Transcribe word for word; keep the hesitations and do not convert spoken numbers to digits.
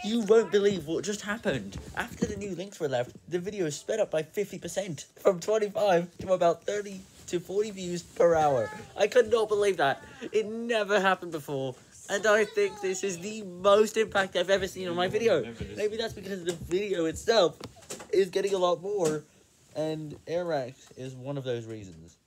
You won't believe what just happened. After the new links were left, the video sped up by fifty percent, from twenty-five to about thirty to forty views per hour. I could not believe that. It never happened before, and I think this is the most impact I've ever seen on my video. Maybe that's because the video itself is getting a lot more, and Airax is one of those reasons.